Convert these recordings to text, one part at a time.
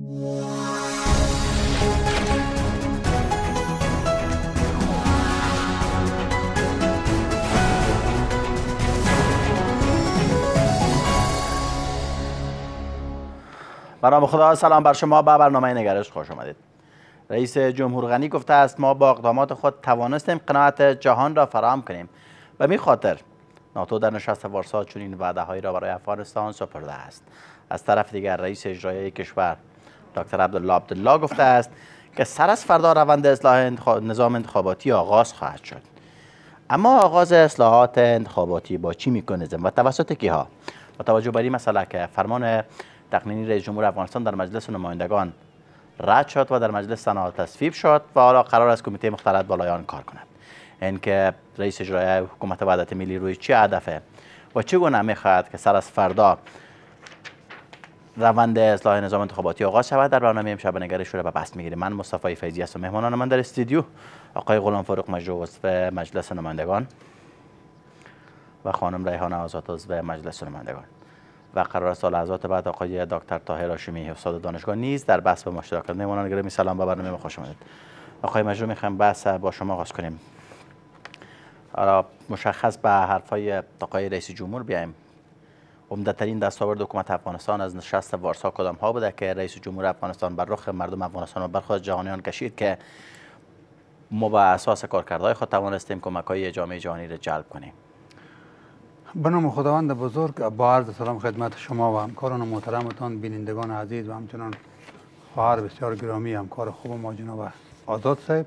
به نام خدا. سلام بر شما. به برنامه نگرش خوش آمدید. رئیس جمهور غنی گفته است ما با اقدامات خود توانستیم قناعت جهان را فراهم کنیم. به می خاطر ناتو در نشست وارسا چنین وعده‌هایی را برای افغانستان سپرده است. از طرف دیگر رئیس اجرایی کشور دکتر عبدالله گفته است که سر از فردا روند اصلاح نظام انتخاباتی آغاز خواهد شد. اما آغاز اصلاحات انتخاباتی با چی میکنیزم و توسط کیها؟ با توجه بر این مسئله که فرمان تقنینی رئیس جمهور افغانستان در مجلس نمایندگان رد شد و در مجلس سنا تصویب شد و حالا قرار است کمیته مختلط بالای آن کار کند. اینکه رئیس اجرایی حکومت وحدت ملی روی چه هدفه و چگونه میخواهد که سر از فردا روند اصلاح نظام انتخاباتی آغاز شود، در برنامه امشب نگرش رو به بحث میگیریم. من مصطفی فیضی هستم. مهمانان من در استودیو آقای غلام فاروق مجروح عضو مجلس نمایندگان و خانم ریحانه آزاد عضو مجلس نمایندگان و قرار است لحظات بعد آقای دکتر طاهر هاشمی استاد دانشگاه نیز در بحث به ما اشتراک کنند. مهمانان گرامی سلام، به برنامه ما خوش آمدید. آقای مجروح میخوایم بحث با شما آغاز کنیم. مشخص به حرفای آقای رئیس جمهور بیایم. عمده‌ترین دستاورد حکومت افغانستان از نشست وارسا کدام ها بوده که رئیس جمهور افغانستان بر رخ مردم افغانستان و برخی جهانیان کشید که ما با اساس کارکردهای خود توانستیم کمک‌های جامعه جهانی را جلب کنیم؟ به نام خداوند بزرگ، با عرض سلام خدمت شما و همکاران محترمتان، بینندگان عزیز و همچنان خواهر بسیار گرامی همکار خوب ما جناب آزاد صاحب.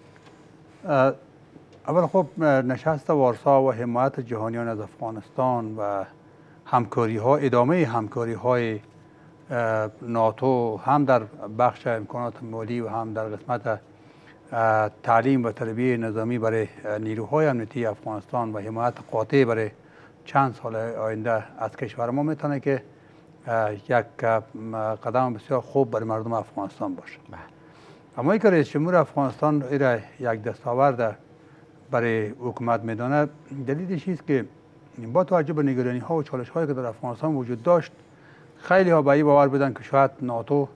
اول خب نشست وارسا و حمایت جهانیان از افغانستان و همکاری ها، ادامه همکاری های ناتو هم در بخش امکانات مالی و هم در قسمت تعلیم و تربیه نظامی برای نیروهای امنیتی افغانستان و حمایت قاطع برای چند سال آینده از کشور ما میتونه که یک قدم بسیار خوب برای مردم افغانستان باشه. اما اینکه رئیس جمهور افغانستان را یک دستاورد برای حکومت میدانه، دلیلش است که با توجه به نگرانی ها و چالش هایی که در افغانستان وجود داشت، خیلی ها به این باور بودن که شاید ناتو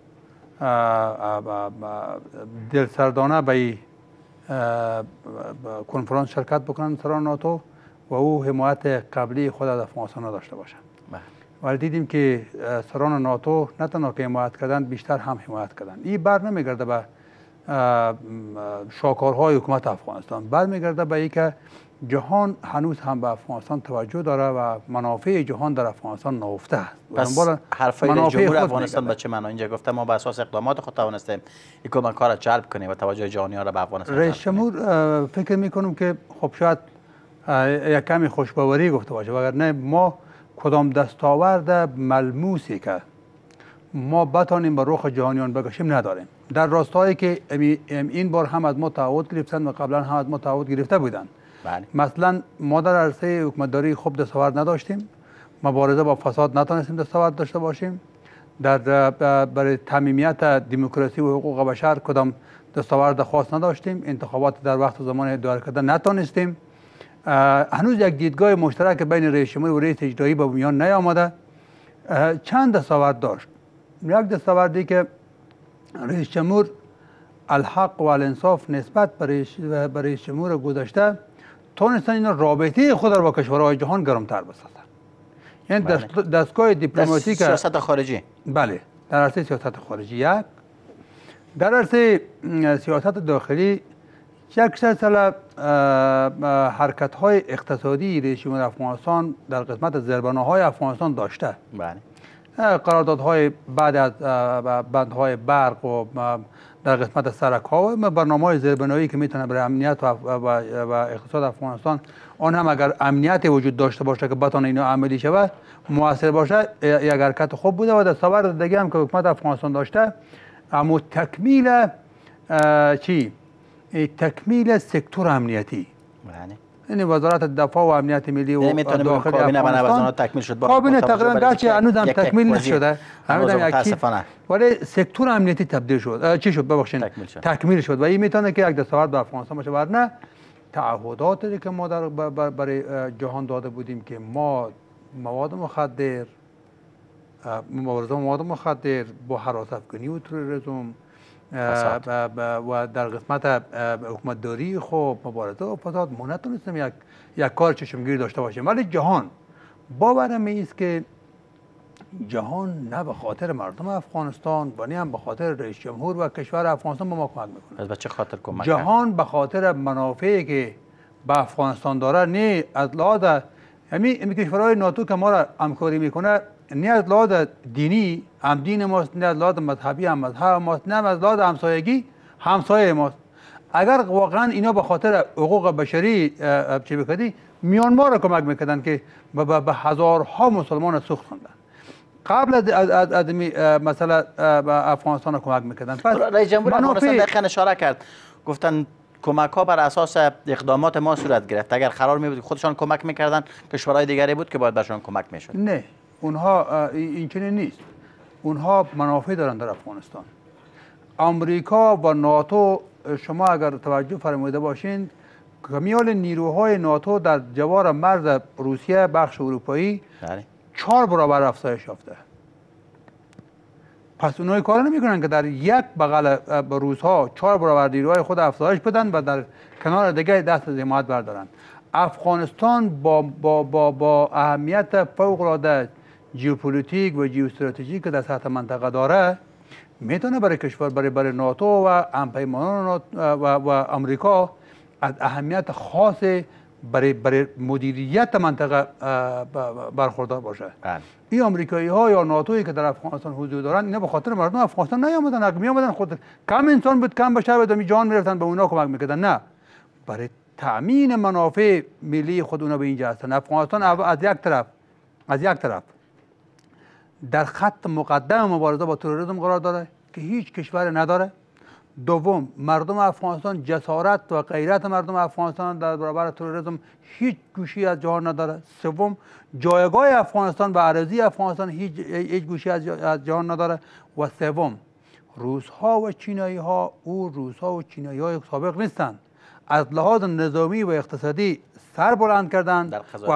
دلسردانه به این کنفرانس شرکت بکنن سران ناتو و او حمایت قبلی خود از افغانستان داشته باشند. ولی دیدیم که سران ناتو نه تنها که حمایت کردن، بیشتر هم حمایت کردن. این بر نمیگرده به شاکارهای حکومت افغانستان، برمیگرده به اینکه جهان هنوز هم به افغانستان توجه داره و منافع جهان در افغانستان نهفته است. پس حرفای رئیس جمهور افغانستان به چه معنا؟ اینجا گفته ما به اساس اقدامات خود توانستیم این کمک‌ها را جلب کنیم و توجه جهانیان را به افغانستان. رئیس جمهور فکر میکنم که خب شاید یک کمی خوشباوری گفته باشه، وگرنه ما کدام دستاورد ملموسی که ما بتانیم به رخ جهانیان بکشیم نداریم. در راستایی که این بار هم از ما تعهد گرفتن و قبلا هم از ما تعهد گرفته بودن. بله. مثلا ما در عرصه حکومتداری خوب دستاورد نداشتیم، مبارزه با فساد نتونستیم دستاورد داشته باشیم، برای تمامیت دموکراسی و حقوق بشر کدام دستاورد خاص نداشتیم، انتخابات در وقت و زمان اداره کردن نتونستیم، هنوز یک دیدگاه مشترک بین رئیس جمهور و رئیس اجرایی به میان نیامده. چند دستاورد داشت. یک دستاوردی که رئیس جمهور الحق و الانصاف نسبت به رئیس جمهور گذشته تونستن این رابطه خود را با کشورهای جهان گرمتر بسازن. یعنی دستگاه دیپلماتیک سیاست خارجی. بله، در عرصه سیاست خارجی یک، در عرصه سیاست داخلی یک سلسله حرکت های اقتصادی رئیس جمهور افغانستان در قسمت زیربناهای افغانستان داشته. بله. قراردادهای بعد از بندهای برق و در قسمت سرک ها و برنامه‌های زیربنایی که میتونه برای امنیت و اقتصاد افغانستان، آن هم اگر امنیت وجود داشته باشه که بتونه اینا عملی شود، موثر باشه، یک حرکت خوب بوده. و دستاورد دیگه هم که حکومت افغانستان داشته، اما تکمیل تکمیل سکتور امنیتی. بله. این وزارت دفاع و امنیت ملی و داخلی افغانستان تکمیل شد. کابینه تقریبا گرچه هنوز هم تکمیل نشده، متاسفانه، ولی سکتور امنیتی تبدیل شد، چی شد ببخشید، تکمیل شد و این میتونه که یک دستاورد به افغانستان باشه. ورنه تعهداتی که ما برای جهان داده بودیم که ما مواد مخدر، مبارزه با مواد مخدر، با هراس افغانی و تروریسم و در قسمت حکومتداری خب مبارزه و فساد ما نتونستیم یک کار چشمگیر داشته باشیم. ولی جهان باورم است که جهان نه به خاطر مردم افغانستان و نه هم به خاطر رئیس جمهور و کشور افغانستان به ما کمک میکنه. از به چه خاطر کمک؟ جهان به خاطر منافعی که به افغانستان داره، نه از لحاظ همین کشورهای ناتو که ما را همکاری میکنه، نه از لحاظ دینی هم دین ماست، نه از لحاظ مذهبی هم مذهب ماست، نه از لحاظ همسایگی همسایه ماست. اگر واقعا اینا به خاطر حقوق بشری چه بکردی، میانمار را کمک میکردن که به هزارها مسلمان سوخت خوندن. قبل از مثلا افغانستان کمک میکردن. پس رئیس جمهور افغانستان دقیقاً اشاره کرد، گفتن کمک ها بر اساس اقدامات ما صورت گرفت. اگر قرار می بود خودشان کمک میکردن، کشورهای دیگری بود که باید برشان کمک میشد. نه، اونها این چنین نیست. اونها منافع دارن در افغانستان. آمریکا و ناتو، شما اگر توجه فرموده باشین، کمیال نیروهای ناتو در جوار مرز روسیه بخش اروپایی 4 برابر افزایش یافته. پس اونها کار نمیکنن که در یک بغل روزها 4 برابر نیروهای خود افزایش بدن و در کنار دیگه دست از حمایت بردارن. افغانستان با اهمیت فوق العاده ژئوپلیتیک و ژئواستراتژیک که در سطح منطقه داره، میتونه برای کشور برای ناتو و همپیمانان و امریکا از اهمیت خاص برای مدیریت منطقه برخوردار باشه. این آمریکایی ها یا ناتویی که در افغانستان حضور دارن، اینا به خاطر مردم افغانستان نیامدن. اگه میامدن خود کم انسان بود، کم بشر بود، می جان میرفتن به اونا کمک میکردن. نه، برای تامین منافع ملی خود اونا به اینجا هستن. افغانستان از یک طرف در خط مقدم مبارزه با تروریسم قرار داره که هیچ کشور نداره. دوم، مردم افغانستان، جسارت و غیرت مردم افغانستان در برابر تروریسم هیچ گوشی از جهان نداره. سوم، جایگاه افغانستان و اراضی افغانستان هیچ گوشی از جهان نداره. و سوم، روس‌ها و چینایی‌ها روس‌ها و چینایی‌های سابق نیستند. از لحاظ نظامی و اقتصادی سر بلند کردن و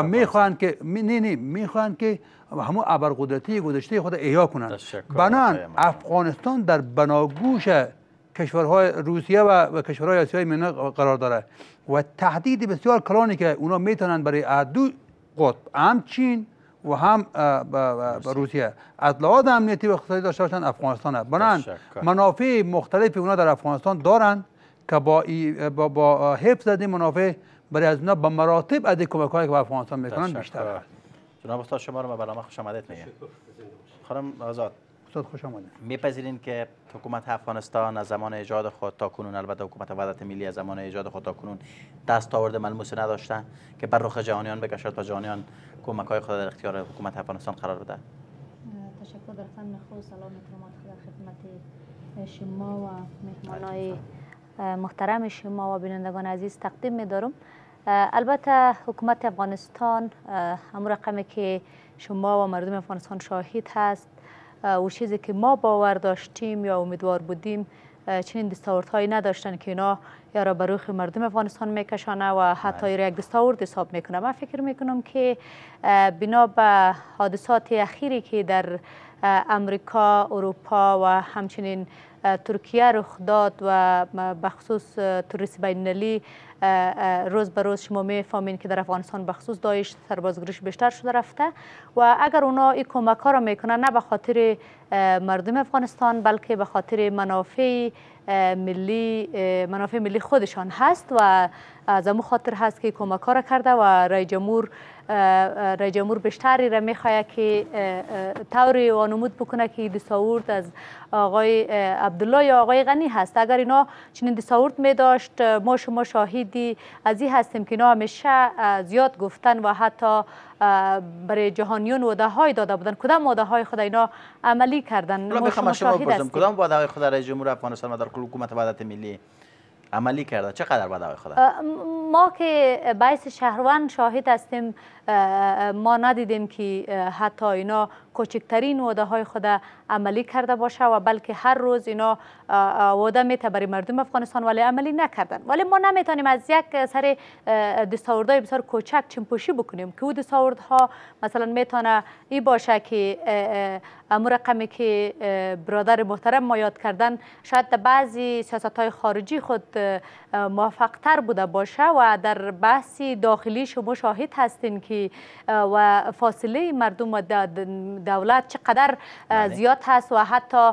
میخواهند که همون ابرقدرتی گذشته خود احیا کنند. بنان افغانستان در بناگوش کشورهای روسیه و کشورهای آسیای میانه قرار داره و تهدید بسیار کلانی که اونا میتونن برای دو قطب، هم چین و هم روسیه، از لحاظ امنیتی و اقتصادی داشته باشن افغانستانه. بنان منافع مختلفی اونا در افغانستان دارن که با حفظ از این منافع برای از اونا به مراتب از کمک‌هایی که به افغانستان میکنن بیشتر است. جناب استاد، شما رو به برنامه خوش آمدید میگم. خانم آزاد، خوش آمدید. میپذیرین که حکومت افغانستان از زمان ایجاد خود تا کنون، البته حکومت وحدت ملی از زمان ایجاد خود تا کنون دستاورد ملموسی نداشتن که بر رخ جهانیان بکشد و جهانیان کمک‌های خود در اختیار حکومت افغانستان قرار بده؟ تشکر. در فن خود سلام احترامات خدمت شما و مهمانای محترم شما و بینندگان عزیز تقدیم می‌دارم. البته حکومت افغانستان همون رقمی که شما و مردم افغانستان شاهد هست و چیزی که ما باور داشتیم یا امیدوار بودیم، چنین دستاوردهایی نداشتن که اینا یا را به روخ مردم افغانستان میکشانه و حتی یک دستاورد حساب میکنه. من فکر میکنم که بنا به حادثات اخیری که در امریکا، اروپا و همچنین ترکیه رخ داد و بخصوص توریست بین‌المللی روز به روز شما میفهمین که در افغانستان بخصوص داعش سربازگریش بیشتر شده رفته و اگر اونا این کمک ها را میکنن نه به خاطر مردم افغانستان بلکه به خاطر منافع ملی خودشان هست و از امو خاطر هست که کمک ها را کرده و رئیس جمهور بیشتری را میخواهد که طوری وانمود بکنه که دستاورد از آقای عبدالله یا آقای غنی هست. اگر اینا چنین دستاورد می داشت، ما شما شاهدی از این هستیم که اینا همیشه زیاد گفتن و حتی برای جهانیون وعده های داده بودن. کدام وعده های خود اینا عملی کردن؟ ما شما شاهد هستیم. کدام وعده های خود رئیس جمهور افغانستان و در کل حکومت وحدت ملی عملی کرده؟ چقدر وعده های خود؟ ما که باعث شهروند شاهد هستیم، ما ندیدیم که حتی اینا کوچکترین وعده های خود عملی کرده باشه و بلکه هر روز اینا وعده میته برای مردم افغانستان ولی عملی نکردن. ولی ما نمیتونیم از یک سر دستاوردهای بسیار کوچک چشم‌پوشی بکنیم که او دستاوردها مثلا میتونه این باشه که امور رقمی که برادر محترم ما یاد کردن شاید در بعضی سیاست‌های خارجی خود موفق‌تر بوده باشه و در بحث داخلی شما شاهد هستین که و فاصله مردم و دولت چقدر زیاد هست و حتی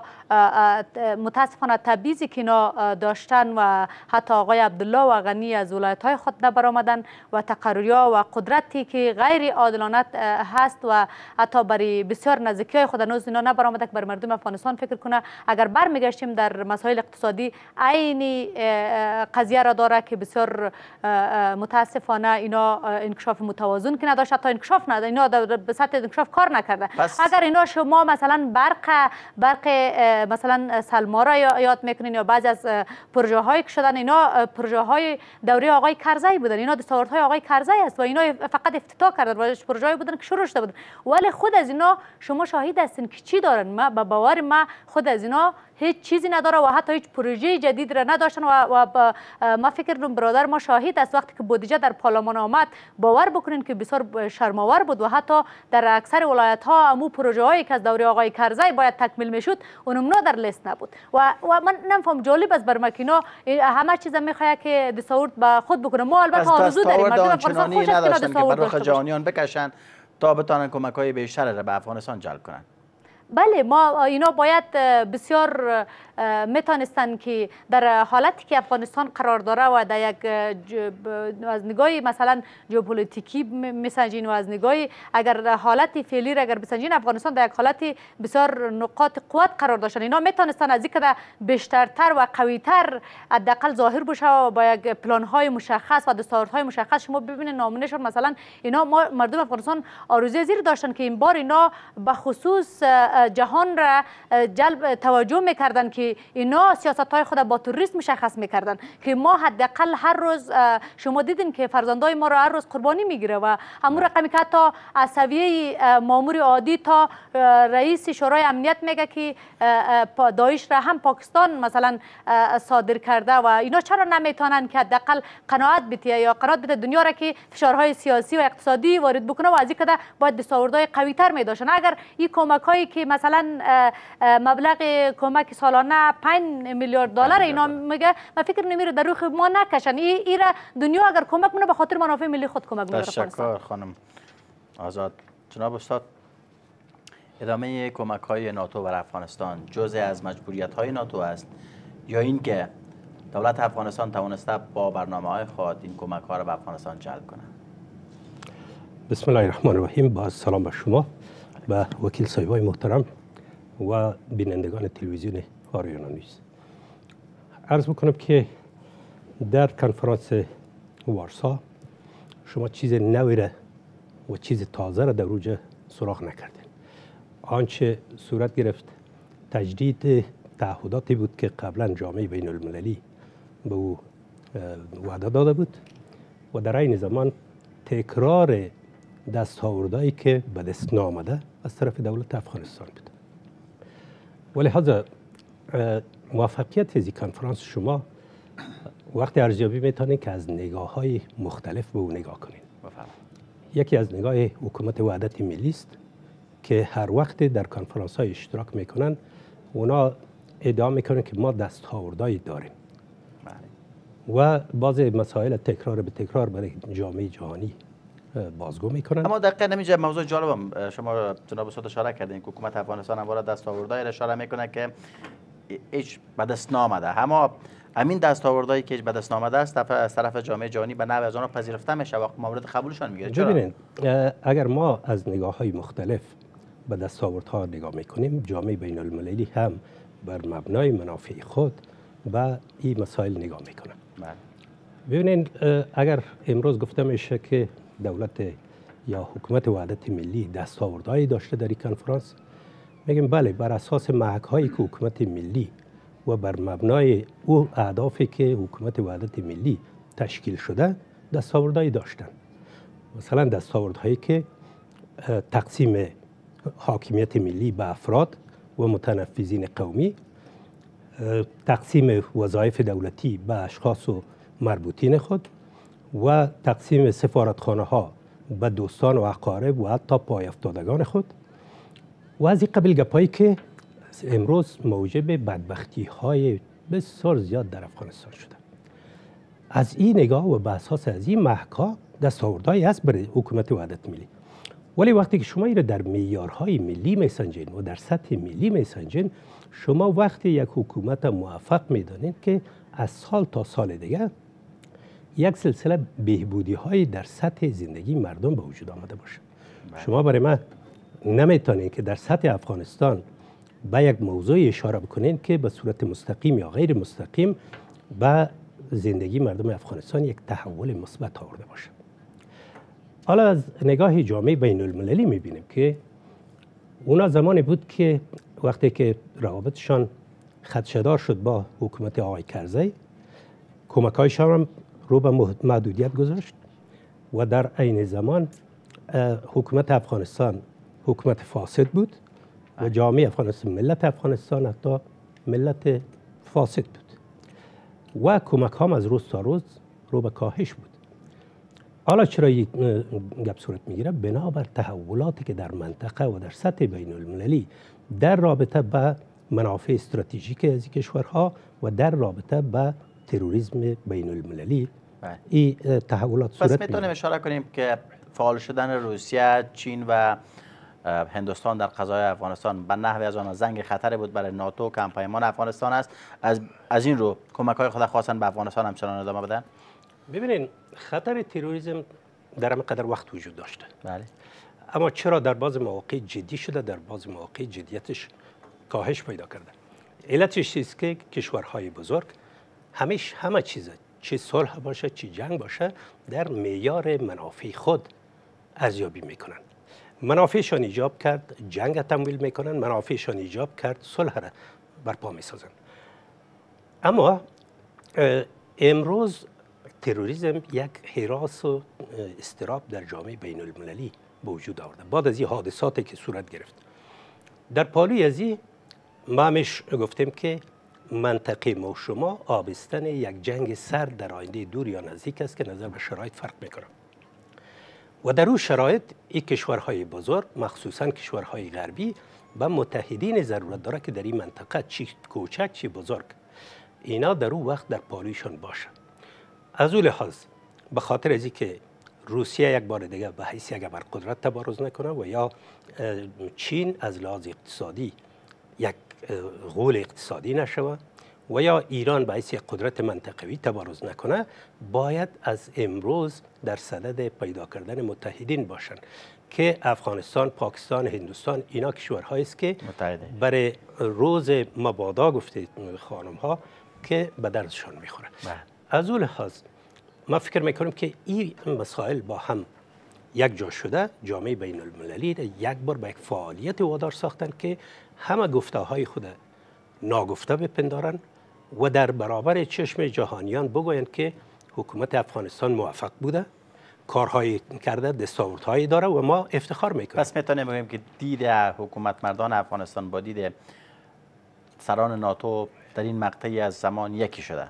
متاسفانه تبعیضی که اینا داشتن و حتی آقای عبدالله و غنی از ولایت‌های خود نبرآمدن و تقرری‌ها و قدرتی که غیر عادلانه هست و حتی برای بسیار نزدیکی‌های خود هنوز اینا نبرآمده که بر مردم افغانستان فکر کنه. اگر برمیگشتیم در مسائل اقتصادی عین قضیه را داره که بسیار متاسفانه اینا انکشاف متوازن که نداشت، حتی انکشاف نداشت، اینا به سطح انکشاف کار نکرده. اگر اینا شما مثلا برق مثلا سلما را یاد میکنین یا بعضی از پروژه هایی که شدن اینا پروژه های دوره آقای کرزی بودن، اینا دستاوردهای آقای کرزی است و اینا فقط افتتاح کردن و پروژه هایی بودن که شروع شده بودن ولی خود از اینا شما شاهد هستین که چی دارن. ما به باور ما خود از اینا هیچ چیزی نداره و حتی هیچ پروژه جدید را نداشتن و ما فکر کنم برادر ما شاهد است وقتی که بودجه در پارلمان آمد باور بکنین که بسیار شرم‌آور بود و حتی در اکثر ولایت ها امو پروژه هایی که از دوره آقای کرزی باید تکمیل میشد اونم در لیست نبود و من نمیفهم جالب است بر ما که همه چیز میخواد که دستاورد به خود بکنه. ما البته آرزو داریم مردم افغانستان خوش است که برای جهانیان بکشن تا بتونن کمک‌های بیشتر را به افغانستان جلب کنن. بله ما اینا باید بسیار میتونستن که در حالتی که افغانستان قرار داره و در یک از نگاه مثلا ژئوپلیتیکی میسنجین و از نگاه اگر حالت فعلی را اگر بسنجین افغانستان در یک حالت بسیار نقاط قوت قرار داشتن اینا میتونستن از اینکه بیشترتر و قویتر حداقل ظاهر بشه و با یک پلان های مشخص و دستاوردهای مشخص. شما ببینید نامونهشون مثلا اینا مردم افغانستان آرزوی زیر داشتن که این بار اینا به خصوص جهان را جلب توجه میکردن که اینا سیاست های خود با توریست مشخص میکردن که ما حداقل هر روز شما دیدین که فرزندای ما را هر روز قربانی میگیره و همون رقمی که حتی از سویه مامور عادی تا رئیس شورای امنیت میگه که داعش را هم پاکستان مثلا صادر کرده و اینا چرا نمیتونن که حداقل قناعت بده یا قناعت بده دنیا را که فشارهای سیاسی و اقتصادی وارد بکنه و از این کده باید دستاوردهای قوی تر میداشتن. اگر این کمک هایی که مثلا مبلغ کمک سالانه 5 میلیارد دلار اینا میگه من فکر نمیره در روخ ما نکشن این را دنیا اگر کمک منه به خاطر منافع ملی خود کمک میکنه. تشکر خانم آزاد. جناب استاد ادامه کمک های ناتو بر افغانستان جزء از مجبوریت های ناتو است یا اینکه دولت افغانستان توانسته با برنامه های خود این کمک ها را به افغانستان جلب کنه؟ بسم الله الرحمن الرحیم. با سلام به شما و وکیل صاحبای محترم و بینندگان تلویزیون آریانا نیوز. عرض بکنم که در کنفرانس وارسا شما چیز نوی را و چیز تازه را در اوجه سراغ نکردین. آنچه صورت گرفت تجدید تعهداتی بود که قبلا جامعه بین المللی به او وعده داده بود و در این زمان تکرار دستاوردهایی که به دست نامده از طرف دولت افغانستان بود. ولهذا موفقیت از کنفرانس شما وقتی ارزیابی میتونید که از نگاه های مختلف به او نگاه کنید. یکی از نگاه حکومت وحدت ملی است که هر وقت در کنفرانس های اشتراک میکنن اونا ادعا میکنن که ما دستاوردهایی داریم و بعض مسائل تکرار به تکرار برای جامعه جهانی بازگو میکنن. اما دقیقاً نمیشه موضوع جالبم شما جناب استاد اشاره کردین که حکومت افغانستان هم وارد دستاوردهای اشاره میکنه که هیچ به دست نامده. اما همین دستاوردهایی که به دست نامده است از طرف جامعه جهانی به نحو از آنها پذیرفته میشه و مورد قبولشان میگیره. ببینید اگر ما از نگاه های مختلف به دستاوردها نگاه میکنیم جامعه بین المللی هم بر مبنای منافع خود به این مسائل نگاه میکنه. ببینید اگر امروز گفته میشه که دولت یا حکومت وحدت ملی دستاوردهایی داشته در این کنفرانس میگیم بله بر اساس محک‌هایی که حکومت ملی و بر مبنای او اهدافی که حکومت وحدت ملی تشکیل شده دستاوردهایی داشتن. مثلا دستاوردهایی که تقسیم حاکمیت ملی به افراد و متنفذین قومی، تقسیم وظایف دولتی به اشخاص و مربوطین خود و تقسیم سفارتخانه ها به دوستان و اقارب و حتی پای افتادگان خود و از این قبیل گپایی که امروز موجب بدبختی های بسیار زیاد در افغانستان شده. از این نگاه و به اساس از این محکا دستاوردهایی هست برای حکومت وحدت ملی، ولی وقتی که شما این در معیارهای ملی میسنجین و در سطح ملی میسنجین، شما وقتی یک حکومت موفق میدانید که از سال تا سال دیگه یک سلسله بهبودی های در سطح زندگی مردم به وجود آمده باشه. شما برای من نمیتونید که در سطح افغانستان به یک موضوع اشاره بکنین که به صورت مستقیم یا غیر مستقیم به زندگی مردم افغانستان یک تحول مثبت آورده باشه. حالا از نگاه جامعه بین المللی میبینیم که اونا زمانی بود که وقتی که روابطشان خدشه‌دار شد با حکومت آقای کرزی، کمک‌هایشان هم رو به محدودیت گذاشت و در عین زمان حکومت افغانستان حکومت فاسد بود و جامعه افغانستان، ملت افغانستان حتی ملت فاسد بود و کمک هم از روز تا روز رو به کاهش بود. حالا چرا یک گپ صورت میگیره؟ بنابر تحولاتی که در منطقه و در سطح بین المللی در رابطه به منافع استراتژیک از کشورها و در رابطه به تروریسم بین المللی این تحولات صورت میگیره. پس میتونیم اشاره کنیم که فعال شدن روسیه، چین و هندوستان در قضای افغانستان به نحوی از آن زنگ خطری بود برای ناتو که همپیمان افغانستان است. از این رو کمک های خود خواستن به افغانستان همچنان ادامه بدن؟ ببینین، خطر تروریسم در همینقدر وقت وجود داشته. بله. اما چرا در بعض مواقع جدی شده، در بعض مواقع جدیتش کاهش پیدا کرده؟ علتش است که کشورهای بزرگ همه چیز، چه صلح باشه چه جنگ باشه، در معیار منافع خود ارزیابی میکنن. منافعشان ایجاب کرد جنگ تمویل میکنن، منافعشان ایجاب کرد صلح را برپا میسازن. اما امروز تروریسم یک هراس و اضطراب در جامعه بین المللی به وجود آورده بعد از این حادثاتی که صورت گرفت. در پالوی از این ما همیش گفتیم که منطقه ما و شما آبستن یک جنگ سرد در آینده دور یا نزدیک است که نظر به شرایط فرق میکنه و در اون شرایط این کشورهای بزرگ، مخصوصا کشورهای غربی، به متحدین ضرورت داره که در این منطقه چی کوچک چی بزرگ اینا در اون وقت در پالویشان باشه. از اون لحاظ به خاطر از اینکه روسیه یک بار دیگه به حیث یک ابرقدرت تبارز نکنه و یا چین از لحاظ اقتصادی یک غول اقتصادی نشوه و یا ایران به حیث یک قدرت منطقوی تبارز نکنه، باید از امروز در صدد پیدا کردن متحدین باشن که افغانستان، پاکستان، هندوستان اینا کشورهایی است که برای روز مبادا گفته خانم ها که به دردشان میخوره. از اون لحاظ ما فکر میکنیم که این مسائل با هم یک جا شده، جامعه بین المللی یک بار به یک فعالیت وادار ساختن که همه گفته های خود ناگفته بپندارن و در برابر چشم جهانیان بگویند که حکومت افغانستان موفق بوده، کارهایی کرده، دستاوردهایی داره و ما افتخار میکنیم. پس میتونیم بگیم که دید حکومت مردان افغانستان با دید سران ناتو در این مقطعی از زمان یکی شده؟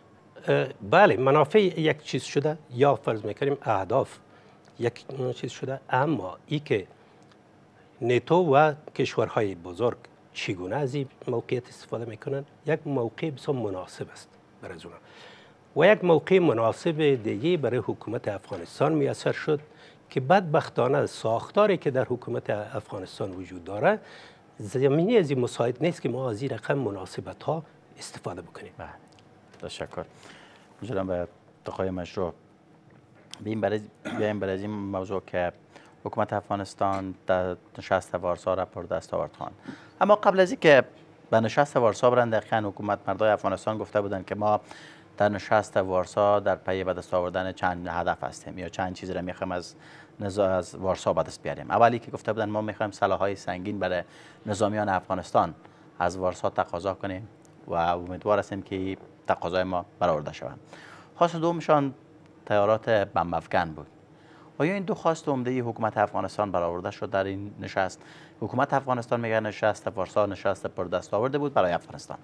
بله، منافع یک چیز شده یا فرض میکنیم اهداف یک چیز شده، اما ای که نیتو و کشورهای بزرگ چگونه از این موقعیت استفاده میکنن، یک موقع بسیار مناسب است برای اونا و یک موقع مناسب دیگه برای حکومت افغانستان میسر شد که بدبختانه ساختاری که در حکومت افغانستان وجود داره زمینی از این مساعد نیست که ما از این رقم مناسبت ها استفاده بکنیم. تشکر. جناب به دخوای مشروع بیایم برای این موضوع که حکومت افغانستان در نشست وارسا را پر دستاورد خواند. اما قبل از اینکه به نشست وارسا برند، دقیقاً حکومت مردای افغانستان گفته بودند که ما در نشست وارسا در پی به دست آوردن چند هدف هستیم یا چند چیز را میخوایم از وارسا به دست بیاریم. اولی که گفته بودند ما میخوایم سلاح‌های سنگین برای نظامیان افغانستان از وارسا تقاضا کنیم و امیدوار هستیم که تقاضای ما برآورده شود. خواست دومشان تیارات بمب افکن بود. آیا این دو خواست عمده حکومت افغانستان برآورده شد در این نشست حکومت افغانستان میگه نشست وارسا نشست پر دستاورده بود برای افغانستان.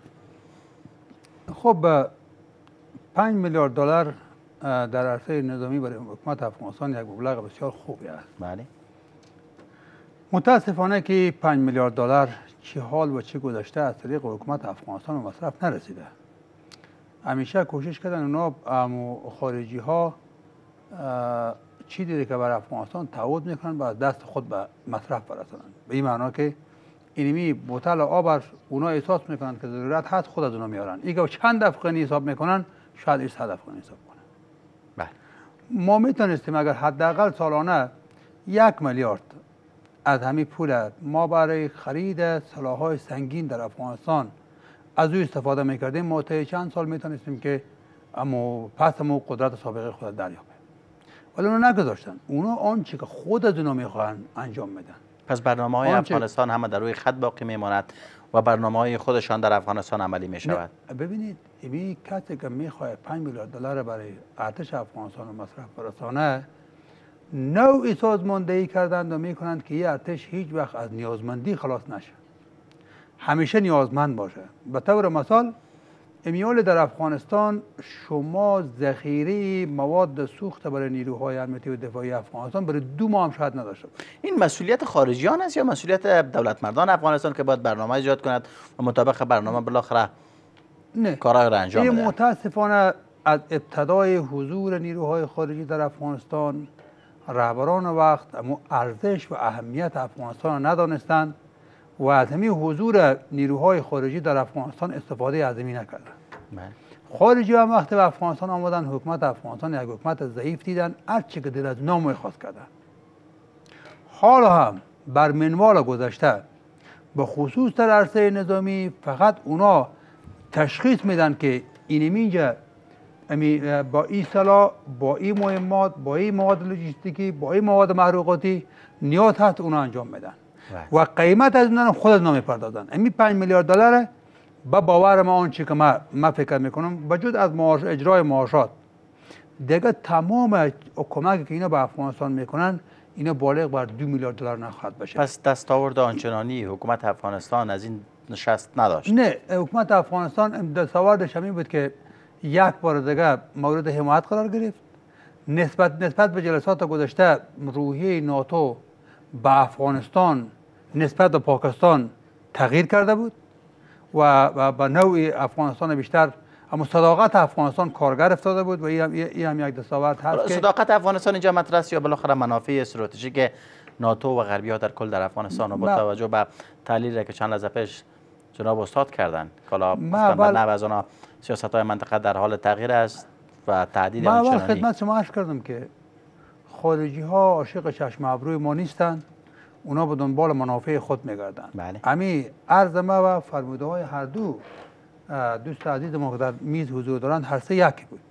خب 5 میلیارد دلار در عرصه نظامی برای حکومت افغانستان یک مبلغ بسیار خوبی است. بله. متاسفانه که 5 میلیارد دلار چه حال و چه گذشته از طریق حکومت افغانستان به مصرف نرسیده. همیشه کوشش کردن اونا خارجی ها چی دیده که برای افغانستان تعهد میکنن و از دست خود به مصرف برسونن. به این معنا که اینمی بوتل آب اونا احساس میکنن که ضرورت هست خود از اونا میارن. ایگه چند افغانی حساب میکنن شاید 100 افغانی حساب کنن. بله. ما میتونستیم اگر حداقل سالانه 1 میلیارد از همین پول ما برای خرید سلاح‌های سنگین در افغانستان از او استفاده میکردیم، ما تا چند سال میتونستیم که پس قدرت سابقه خود دریابیم. ولی اونا نگذاشتن. اونا آنچه که خود از اونا میخوان انجام میدن. پس برنامه‌های افغانستان همه در روی خط باقی میماند و برنامه‌های خودشان در افغانستان عملی میشود. ببینید این کسی که میخواد 5 میلیارد دلار برای ارتش افغانستان مصرف برسانه، نوعی سازماندهی کردند و میکنند که این ارتش هیچ وقت از نیازمندی خلاص نشه، همیشه نیازمند باشه. به طور مثال امیال در افغانستان شما ذخیره مواد سوخت برای نیروهای امنیتی و دفاعی افغانستان برای 2 ماه هم شاید نداشته. این مسئولیت خارجیان است یا مسئولیت دولتمردان افغانستان که باید برنامه ایجاد کند و مطابق برنامه بالاخره کارا را انجام بده؟ متاسفانه از ابتدای حضور نیروهای خارجی در افغانستان رهبران وقت ارزش و اهمیت افغانستان را ندانستند و از همین حضور نیروهای خارجی در افغانستان استفاده عظیمی نکردند. خارجی هم وقتی به افغانستان آمدن، حکومت افغانستان یک حکومت ضعیف دیدن، هر چی که دل از اونا میخواست کردن. حالا هم بر منوال گذشته به خصوص در عرصه نظامی فقط اونا تشخیص میدن که اینجا با این سلاح، با این مهمات، با این مواد لوجستیکی، با این مواد محروقاتی نیاز هست اونا انجام میدن و قیمت از اونها خود از اونا میپردازن. این 5 میلیارد دلار با باور ما آنچه که ما فکر میکنم وجود از اجرای معاشات دیگه تمام کمکی که اینا به افغانستان میکنن اینا بالغ بر 2 میلیارد دلار نخواهد بشه. پس دستاورد آنچنانی حکومت افغانستان از این نشست نداشت؟ نه، حکومت افغانستان دستاوردش همین بود که یک بار دیگه مورد حمایت قرار گرفت. نسبت به جلسات گذشته روحیه ناتو به افغانستان نسبت به پاکستان تغییر کرده بود و به نوع افغانستان بیشتر اما صداقت افغانستان کارگر افتاده بود و این هم یک دستاورد هست که صداقت افغانستان اینجا مطرح است یا بالاخره منافع استراتژیک ناتو و غربی ها در کل در افغانستان و با توجه به تحلیلی که چند لحظه پیش جناب استاد کردن کالا گفتن از آنها سیاست های منطقه در حال تغییر است و تعدیل آنچنانی. من خدمت شما عرض کردم که خارجی ها عاشق چشم ابروی ما نیستند، اونا به دنبال منافع خود میگردند. بله. همین عرض ما و فرموده های هر دو دوست عزیز ما که در میز حضور دارند هر سه یکی بود.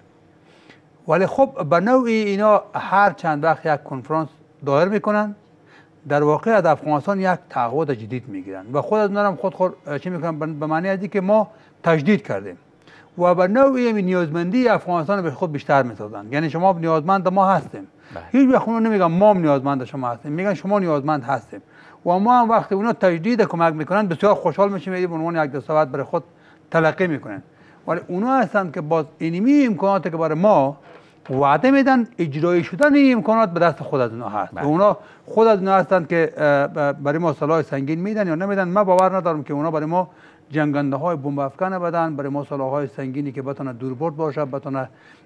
ولی خب به نوعی اینا هر چند وقت یک کنفرانس دایر میکنن، در واقع از افغانستان یک تعهد جدید میگیرن و خود از اونا هم خود چی میکنن به معنی ازی که ما تجدید کردیم و به نوعی نیازمندی افغانستان به خود بیشتر میسازن. یعنی شما نیازمند ما هستیم. هیچ وقت اونا نمیگن ما نیازمند شما هستیم، میگن شما نیازمند هستیم و ما هم وقتی اونا تجدید کمک میکنن بسیار خوشحال میشیم، به عنوان یک دستاورد برای خود تلقی میکنن. ولی اونا هستند که باز اینمی امکاناتی که برای ما وعده میدن اجرایی شدن این امکانات به دست خود از اونا هست. اونا خود از اونا هستند که برای ما سلاح سنگین میدن یا نمیدن. من باور ندارم که اونا برای ما جنگنده های بمب افکن بدن، برای ما سلاح های سنگینی که بتونه دوربرد باشه، بتونه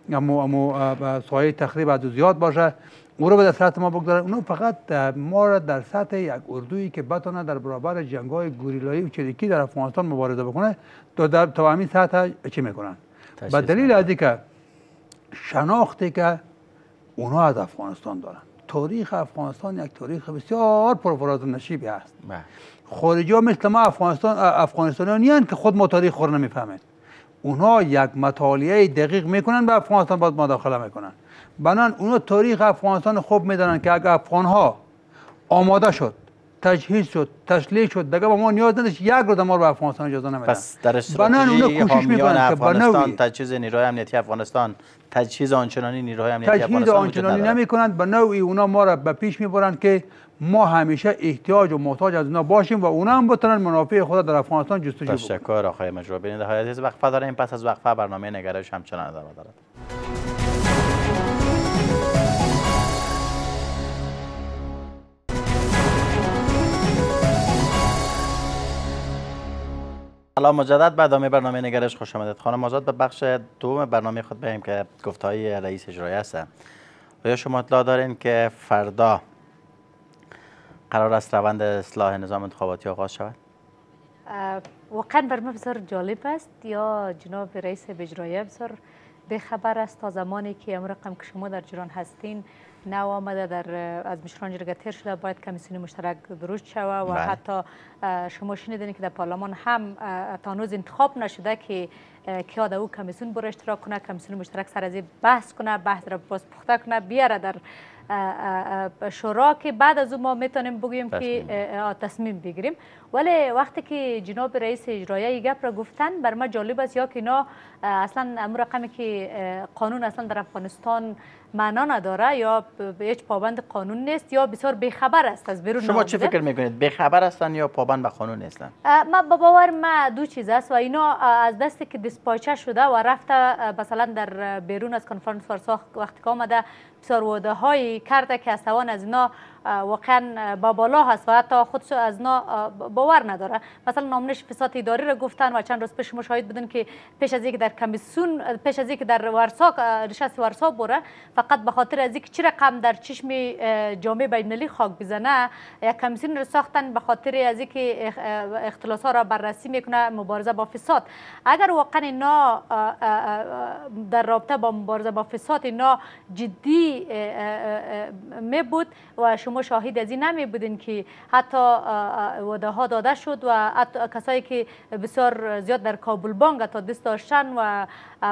سایه تخریب از زیاد باشه، او رو به دست ما بگذارن. اونا فقط ما را در سطح یک اردویی که بتونه در برابر جنگ‌های گوریلایی و چریکی در افغانستان مبارزه بکنه تا همین سطح چی میکنن؟ به دلیل از اینکه شناختی که اونا از افغانستان دارن، تاریخ افغانستان یک تاریخ بسیار پرفراز و نشیبی است. خارجی ها مثل ما افغانستانیان نیستند که خود ما تاریخ خود نمیفهمند. اونها یک مطالعه دقیق میکنن به افغانستان بعد مداخله میکنن. بنان اونا تاریخ افغانستان خوب میدونن که اگر افغان ها آماده شد، تجهیز شد، تسلیح شد، دیگه با ما نیاز نداشت یک رو ما رو به افغانستان اجازه نمیدن. پس در استراتژی حامیان افغانستان تجهیز نیروهای امنیتی افغانستان تجهیز آنچنانی نیروهای امنیتی افغانستان نمیکنند. به نوعی اونا ما را به پیش میبرند که ما همیشه احتیاج و محتاج از اونا باشیم و اونا هم بتونن منافع خود در افغانستان جستجو کنند. تشکر آقای مجروح. بین نهایت وقفه داریم، پس از وقفه برنامه نگرش همچنان ادامه دارد. سلام مجدد به ادامه برنامه نگرش خوش آمدید. خانم آزاد، به بخش دوم برنامه خود بریم که گفته‌های رئیس اجرایی است. آیا شما اطلاع دارین که فردا قرار است روند اصلاح نظام انتخاباتی آغاز شود؟ واقعا بر من بسیار جالب است، یا جناب رئیس اجرایی بسیار بخبر است تا زمانی که امر رقم که شما در جریان هستین نو آمده در از مشران جرگه تیر شده باید کمیسیون مشترک درست شود و حتی شما شنیدین که در پارلمان هم تا هنوز انتخاب نشده که کیا در او کمیسیون بر اشتراک کنه، کمیسیون مشترک سر از بحث کنه، بحث را باز پخته کنه، بیاره در شورا که بعد از اون ما میتونیم بگوییم که تصمیم بگیریم. ولی وقتی که جناب رئیس اجرایی گپ را گفتن بر ما جالب است، یا که اینا اصلا امر رقمی که قانون اصلا در افغانستان معنا نداره یا هیچ پابند قانون نیست یا بسیار بیخبر است از بیرون. شما چی فکر میکنید، بیخبر هستن یا پابند به قانون نیستن؟ ما باور ما دو چیز است و اینا از دستی که دیسپاچه شده و رفته مثلا در بیرون از کنفرانس ورسا وقتی که آمده بسیار وعده هایی کرده که از توان از اینا واقعا با بالا هست و حتی خودش از اینا باور نداره. مثلا نامنش فساد اداری را گفتن و چند روز پیش مشاهد بودن که پیش از اینکه در کمیسیون پیش از اینکه در ورسا نشست ورسا بره فقط به خاطر از اینکه چه رقم در چشم جامعه بین‌المللی خاک بزنه یک کمیسیون را ساختن به خاطر از اینکه اختلاسات را بررسی میکنه مبارزه با فساد. اگر واقعا اینا در رابطه با مبارزه با فساد اینا جدی می بود و شما شاهد از این نمی بودین که حتی وعده ها داده شد و حتی کسایی که بسیار زیاد در کابل بانک تا دست داشتن و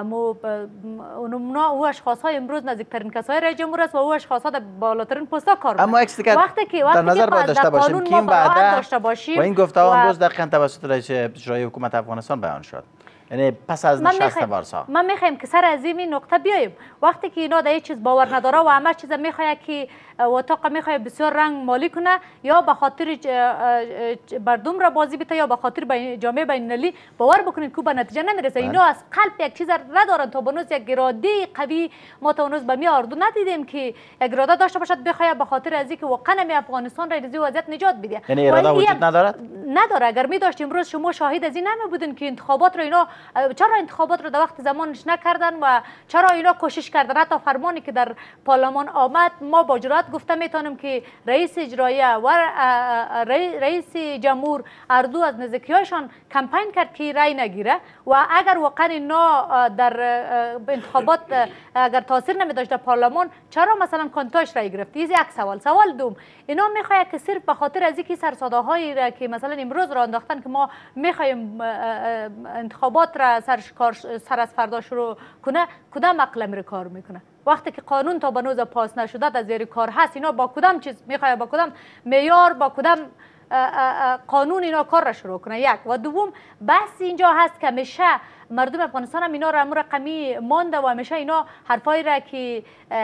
او اشخاص های امروز نزدیکترین کسای رئیس جمهور است و او اشخاص ها در بالاترین پست ها کار اما وقتی که در نظر باید داشته باشیم که این بعد و این گفته ها امروز دقیقاً توسط رئیس اجرایی حکومت افغانستان بیان شد، یعنی پس از نشست وارسا. ما میخوایم که سر از این نقطه بیاییم. وقتی که اینا در هیچ چیز باور نداره و همه چیز میخواد که اتاق میخواد بسیار رنگ مالی کنه یا به خاطر مردم را بازی بده یا به خاطر جامعه بین‌المللی، باور بکنید که به نتیجه نمیرسه. اینا از قلب یک چیز ندارن تا بنوز یک اراده قوی ما تا بنوز به می آردو ندیدیم که یک اراده داشته باشد بخواد به خاطر از اینکه واقعا می افغانستان را از وضعیت نجات بده. یعنی اراده وجود ندارد؟ نداره. اگر می داشت امروز شما شاهد از این نمی بودین که انتخابات را اینا چرا انتخابات رو در وقت زمانش نکردن و چرا اینا کوشش کردن. حتی فرمانی که در پارلمان آمد ما با جرأت گفته میتونم که رئیس اجرایی و رئیس جمهور اردو از نزدیکی‌هایشان کمپین کرد که رای نگیره و اگر واقعا اینا در انتخابات اگر تاثیر نمی داشت در پارلمان چرا مثلا کانتاش رای گرفت؟ این یک سوال دوم اینا میخواد که صرف به خاطر از اینکه سرساده‌هایی را که مثلا امروز را انداختن که ما میخوایم انتخابات را سر از فردا شروع کنه، کدام عقل میره کار میکنه؟ وقتی که قانون تا بنوز پاس نشده در زیر کار هست، اینا با کدام چیز میخواد، با کدام معیار، با کدام قانون اینا کار را شروع کنه؟ یک و دوم بحث اینجا هست که همیشه مردم افغانستان هم اینا را امور رقمی مانده و همیشه اینا حرفایی را که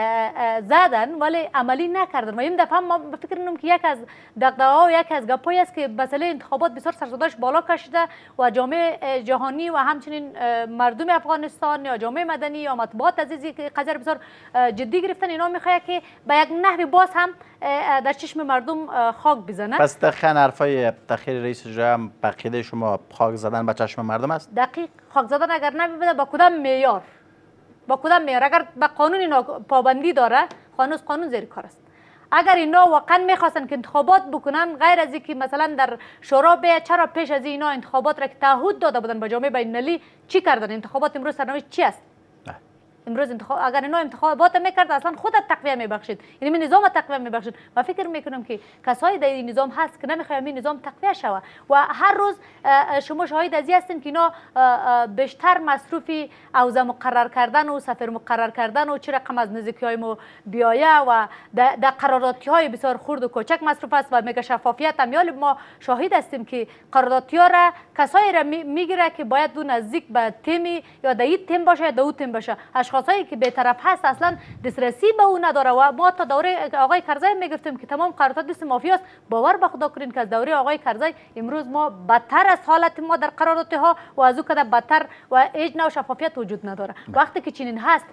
زدن ولی عملی نکردن و این دفعه ما فکر کنم که یک از دغدغه‌ها و یک از گپایی است که مسئله انتخابات بسیار سرساده‌اش بالا کشیده و جامعه جهانی و همچنین مردم افغانستان یا جامعه مدنی یا مطبوعات عزیزی که قضیه بسیار جدی گرفتن. اینا میخواد که به یک نحوی باز هم در چشم مردم خاک بزنه. پس دقیقاً حرفای تأخیر رئیس اجرایی هم بقیده شما خاک زدن به چشم مردم است؟ دقیق خاک زدن اگر نمیبوده با کدام معیار؟ با کدام معیار؟ اگر به قانون اینا پابندی داره، قانون زیر کار است. اگر اینا واقعا میخواستن که انتخابات بکنن غیر از اینکه مثلا در شورا بیاد، چرا پیش از اینا انتخابات را که تعهد داده بودن به جامعه بین‌المللی چی کردن؟ انتخابات امروز سرنوشت چی است؟ امروز اگر اینا انتخابات میکرد اصلا خودت تقویه میبخشید، یعنی من نظام تقویه میبخشید. و فکر میکنم که کسایی در این نظام هست که نمیخوایم این نظام تقویه شود و هر روز شما شاهد از این هستین که اینا بیشتر مصروف اوضاع مقرر کردن و سفر مقرر کردن و چه رقم از نزدیکی‌های ما بیایه و در قراردادی‌های بسیار خرد و کوچک مصروف است و میگه شفافیت هم ما شاهد هستیم که قراردادی‌ها را کسایی را میگیره که باید دو نزدیک به تیمی یا در این تیم باشه یا در اون تیم باشه. اشخاصایی که بی‌طرف هست اصلا دسترسی به او نداره و ما تا دوره آقای کرزی میگفتیم که تمام قرارداد دست مافیاست. باور به خدا کنین که از دوره آقای کرزی امروز ما بدتر از حالت ما در قرارداد ها و از او کده بدتر و هیچ نوع شفافیت وجود نداره. وقتی که چنین هست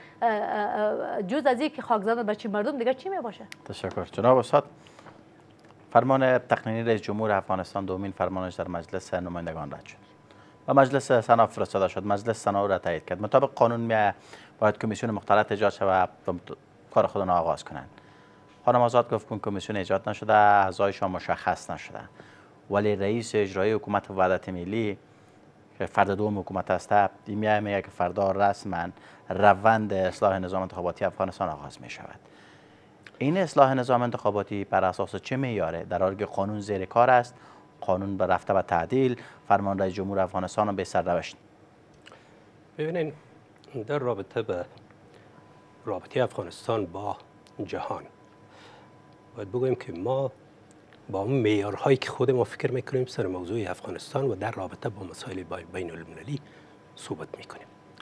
جز از اینکه خاک زدن به چی مردم دیگه چی می باشه؟ تشکر جناب استاد. فرمان تقنینی رئیس جمهور افغانستان دومین فرمانش در مجلس نمایندگان رد شد و مجلس سنا فرستاده شد. مجلس سنا را تایید کرد. مطابق قانون باید کمیسیون مختلط ایجاد شود و کار خود آغاز کنند. خانم آزاد گفت که کمیسیون ایجاد نشده، اعضایشان مشخص نشده، ولی رئیس اجرایی حکومت وحدت ملی که فرد دوم حکومت است میگه که فردا رسما روند اصلاح نظام انتخاباتی افغانستان آغاز می شود. این اصلاح نظام انتخاباتی بر اساس چه معیاره؟ در حالی که قانون زیر کار است، قانون به رفته به تعدیل، فرمان رئیس جمهور افغانستان به سرنوشت. ببینید در رابطه به رابطه افغانستان با جهان باید بگوییم که ما با اون معیارهایی که خود ما فکر میکنیم سر موضوع افغانستان و در رابطه با مسائل بین المللی صحبت میکنیم،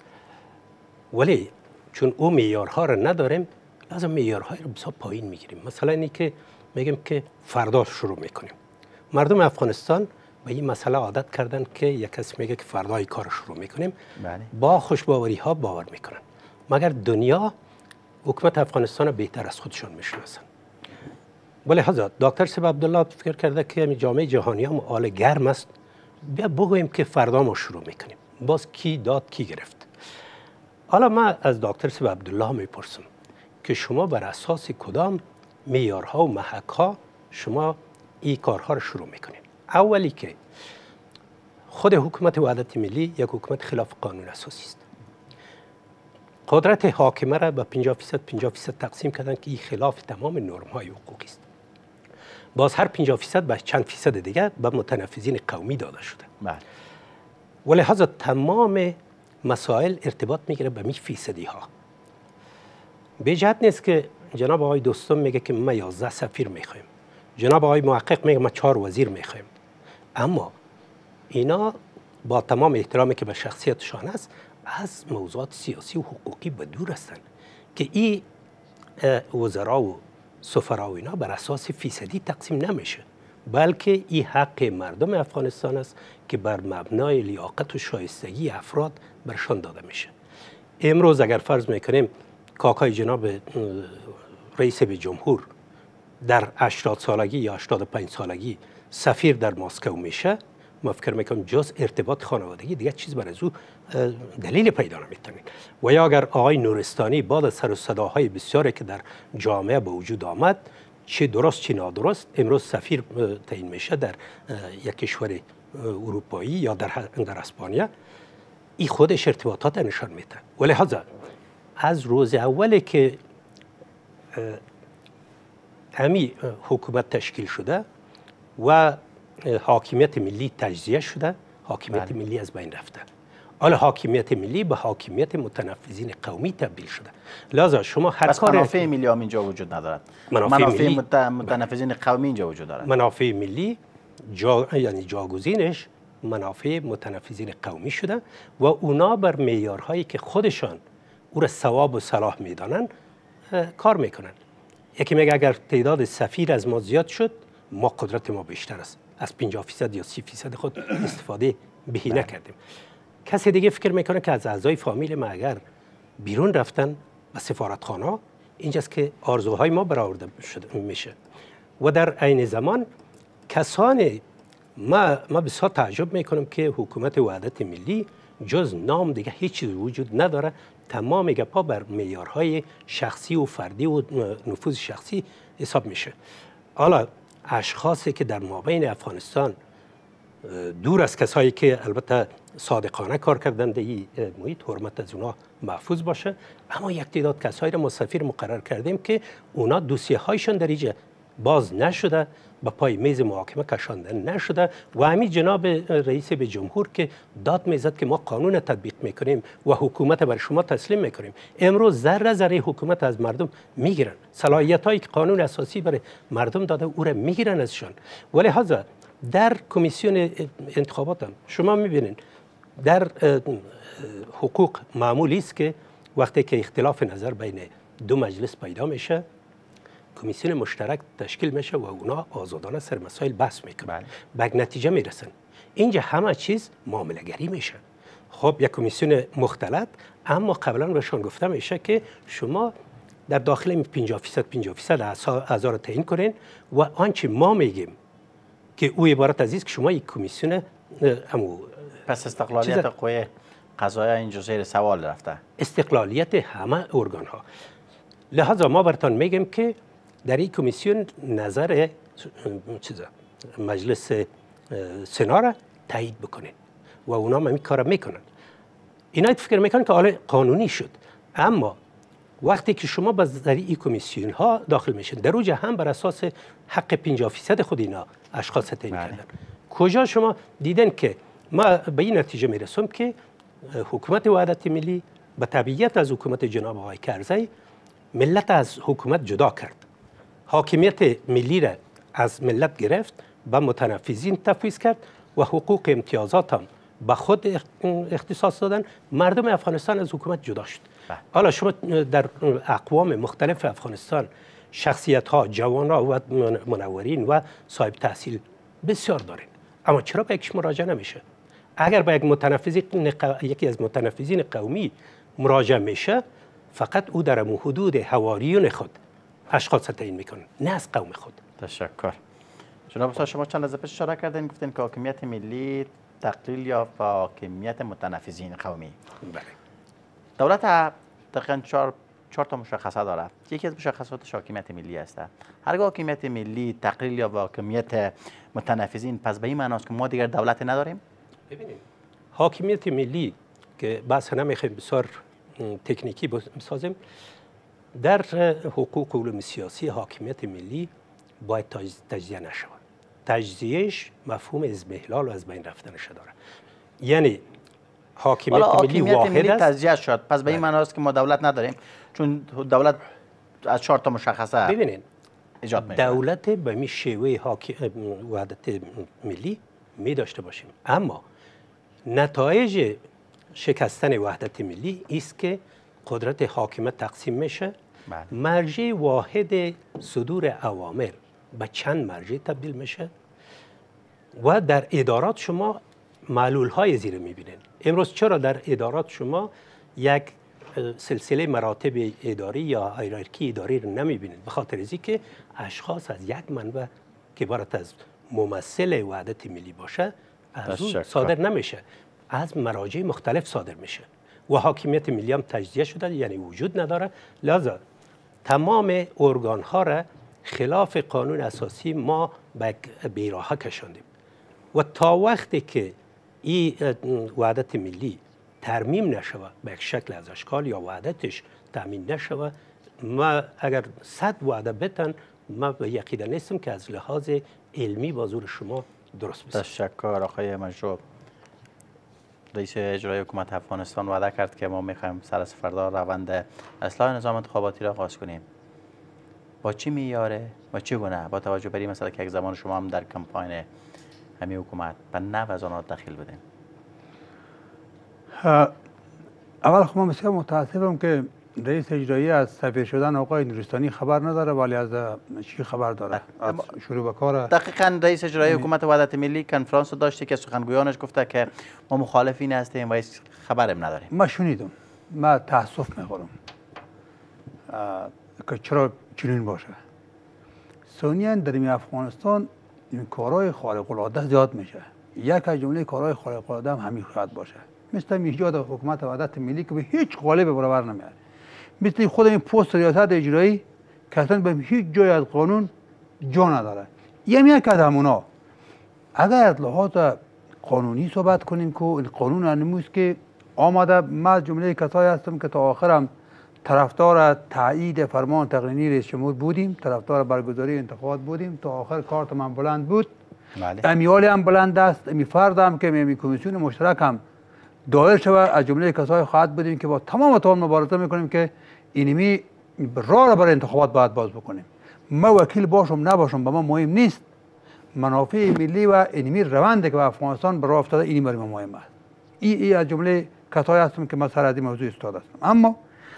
ولی چون اون معیارها رو نداریم لازم معیارهای رو بسیار پایین میگیریم. مثلا اینی که میگیم که فردا شروع میکنیم. مردم افغانستان به این مسئله عادت کردن که یک کسی میگه که فردای کار شروع میکنیم، با خوشباوری ها باور میکنن، مگر دنیا حکومت افغانستان بهتر از خودشون میشناسن. ولی حضرت دکتر صاحب عبدالله فکر کرده که جامعه جهانی هم آل گرم است، بیا بگوییم که فردا ما شروع میکنیم. باز کی داد کی گرفت. حالا من از دکتر صاحب عبدالله میپرسم که شما بر اساس کدام معیارها و محک‌ها شما این کارها رو شروع میکنید؟ اولی که خود حکومت وحدت ملی یک حکومت خلاف قانون اساسی است. قدرت حاکمه را به 50% تقسیم کردن که این خلاف تمام نرم‌های حقوقی است. باز هر 50% به چند فیصد دیگه به متنفذین قومی داده شده. ولی حضرت تمام مسائل ارتباط میگیره به می فیصدی ها. به جهت نیست که جناب آقای دوستم میگه که ما 11 سفیر میخوایم، جناب آقای محقق میگه ما 4 وزیر میخوایم، اما اینا با تمام احترامی که به شخصیتشان است از موضوعات سیاسی و حقوقی به دور هستند که این وزرا و سفرا و اینا بر اساس فیصدی تقسیم نمیشه، بلکه این حق مردم افغانستان است که بر مبنای لیاقت و شایستگی افراد برشان داده میشه. امروز اگر فرض میکنیم کاکای جناب رئیس جمهور در 80 سالگی یا 85 سالگی سفیر در مسکو میشه، ما فکر میکنم جز ارتباط خانوادگی دیگه چیز برای او دلیل پیدا نمیتونید. و یا اگر آقای نورستانی بعد از سر و صداهای بسیاری که در جامعه به وجود آمد، چه درست چه نادرست، امروز سفیر تعیین میشه در یک کشور اروپایی یا در اسپانیا، این خودش ارتباطات نشان میده. ولی حاضر از روز اولی که همی حکومت تشکیل شده و حاکمیت ملی تجزیه شده، حاکمیت ملی از بین رفته. حالا حاکمیت ملی به حاکمیت متنفذین قومی تبدیل شده. لذا شما هر کار منافع ملی هم اینجا وجود ندارد. منافع متنفذین قومی اینجا وجود دارد. منافع ملی یعنی جاگزینش منافع متنفذین قومی شده و اونا بر معیارهایی که خودشان او را ثواب و صلاح میدانن کار میکنن. یکی میگه اگر تعداد سفیر از ما زیاد شد، ما قدرت ما بیشتر است، از 50% یا 30% خود استفاده بهینه کردیم. کسی دیگه فکر میکنه که از اعضای فامیل ما اگر بیرون رفتن به سفارتخانه، اینجاست که آرزوهای ما برآورده میشه. و در عین زمان کسانی ما بسیار تعجب میکنم که حکومت وحدت ملی جز نام دیگه هیچ چیز وجود نداره، تمام گپا بر معیارهای شخصی و فردی و نفوذ شخصی حساب میشه. حالا اشخاصی که در مابین افغانستان دور از کسایی که البته صادقانه کار کردن در این محیط، حرمت از اونا محفوظ باشه، اما یک تعداد کسایی را سفیر مقرر کردیم که اونا دوسیه هایشان در اینجا باز نشده، به پای میز محاکمه کشانده نشده و همین جناب رئیس جمهور که داد میزد که ما قانون تطبیق میکنیم و حکومت بر شما تسلیم میکنیم، امروز ذره ذره حکومت از مردم میگیرن، صلاحیت هایی که قانون اساسی برای مردم داده او را میگیرن ازشان. ولی حاضر در کمیسیون انتخابات هم شما میبینید در حقوق معمولی است که وقتی که اختلاف نظر بین دو مجلس پیدا میشه، کمیسیون مشترک تشکیل میشه و اونا آزادانه سر مسائل بحث میکنن، به نتیجه میرسن. اینجا همه چیز معامله گری میشه. خب یک کمیسیون مختلط، اما قبلا بهشون گفته میشه که شما در داخل 50% اعضا رو تعیین کنین و آنچه ما میگیم که او عبارت از است که شما یک کمیسیون پس استقلالیت قوه قضاییه اینجا زیر سوال رفته. استقلالیت همه ارگان ها. لحاظا ما براتون میگیم که در این کمیسیون نظر مجلس سنا را تایید بکنین و اونا هم این کار میکنن. اینا فکر میکنن که حالا قانونی شد، اما وقتی که شما در این کمیسیون ها داخل میشین، در اوجه هم بر اساس حق 50% خود اینا اشخاص تعیین کردن. کجا شما دیدن که ما به این نتیجه میرسم که حکومت وحدت ملی به تبعیت از حکومت جناب آقای کرزی ملت از حکومت جدا کرد، حاکمیت ملی را از ملت گرفت، به متنفذین تفویض کرد و حقوق امتیازات هم به خود اختصاص دادن. مردم افغانستان از حکومت جدا شد. حالا شما در اقوام مختلف افغانستان شخصیت ها، جوان ها و منورین و صاحب تحصیل بسیار دارین، اما چرا به یکیش مراجعه نمیشه؟ اگر به یکی از متنفذین قومی مراجعه میشه، فقط او در حدود حواریون خود اشخاص تعیین میکنه، نه از قوم خود. تشکر. جناب استاد، شما چند لحظه پیش اشاره کردین، گفتین که حاکمیت ملی تقلیل یا حاکمیت متنفذین قومی. بله. دولت دقیقاً چهار تا مشخصه داره. یکی از مشخصات حاکمیت ملی است. هرگاه حاکمیت ملی تقلیل یا حاکمیت متنفذین، پس به این معناست که ما دیگر دولت نداریم؟ ببینید، حاکمیت ملی که بحث نمیخوایم بسیار تکنیکی بسازیم، در حقوق و علوم سیاسی حاکمیت ملی باید تجزیه نشود. تجزیهش مفهوم اضمحلال و از بین رفتنش داره. یعنی حاکمیت ملی واحد است. تجزیه شد، پس به این معنی است که ما دولت نداریم، چون دولت از 4 تا مشخصه ببینید ایجاد میشه. دولت به می شیوه وحدت ملی می داشته باشیم، اما نتایج شکستن وحدت ملی است که قدرت حاکمیت تقسیم میشه. مرجع واحد صدور اوامر به چند مرجع تبدیل میشه و در ادارات شما معلول های زیر میبینید. امروز چرا در ادارات شما یک سلسله مراتب اداری یا هایرارکی اداری رو نمیبینید؟ به خاطر از اینکه اشخاص از یک منبع که عبارت از ممثل وحدت ملی باشه از اون صادر نمیشه، از مراجع مختلف صادر میشه و حاکمیت ملی هم تجزیه شده، یعنی وجود نداره. لذا تمام ارگان ها را خلاف قانون اساسی ما به بیراهه کشاندیم و تا وقتی که این وحدت ملی ترمیم نشود به یک شکل از اشکال یا وحدتش تامین نشود، ما اگر 100 وعده بتن، ما به یقین نیستم که از لحاظ علمی با زور شما درست بسید. تشکر. آقای مجروب، رئیس اجرایی حکومت افغانستان وعده کرد که ما میخوایم سر از فردا روند اصلاح نظام انتخاباتی را آغاز کنیم. با چی میاره و چگونه، با توجه به این مسئله که یک زمان شما هم در کمپاین همین حکومت به نحو از آن دخیل بدین؟ اول خب من بسیار متاسفم که رئیس اجرایی از سفیر شدن آقای نورستانی خبر نداره، ولی از چی خبر داره؟ از شروع به کار. دقیقاً رئیس اجرایی حکومت وحدت ملی کنفرانس داشته که سخنگویانش گفته که ما مخالف این هستیم و هیچ خبرم نداریم. ما شنیدم، ما تاسف میخورم که چرا چنین باشه. ثانیاً در این افغانستان این کارهای خارق العاده زیاد میشه. یک از جمله کارهای خارق العاده هم همین خواهد باشه، مثل ایجاد حکومت وحدت ملی که به هیچ قالب برابر نمیاد، مثل خود این پست ریاست اجرایی که اصلا به هیچ جای از قانون جا نداره. یک از همونا اگر از لحاظ قانونی صحبت کنیم که این قانون انموست که آمده، من جمله کسایی هستم که تا آخرم طرفدار تایید فرمان تقنینی رئیس جمهور بودیم، طرفدار برگزاری انتخابات بودیم، تا آخر کارت من بلند بود. امیالی هم بلند است، امی فرد هم که امی کمیسیون مشترک هم دایر شود، از جمله کسای خواهد بودیم که با تمام مبارزه میکنیم که اینمی راه را برای انتخابات باید باز بکنیم. ما وکیل باشم نباشم به ما مهم نیست، منافع ملی و اینمی روندی که به افغانستان به راه افتاده اینی برای ما مهم است. این از جمله کسایی هستم که من سر از این موضوع استاد هستم. اما